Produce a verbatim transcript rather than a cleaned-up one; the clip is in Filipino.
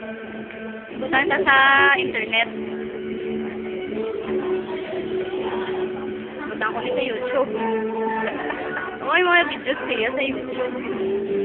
Punta ka sa internet. Punta ko sa YouTube. Okay, mga videos kaya sa YouTube.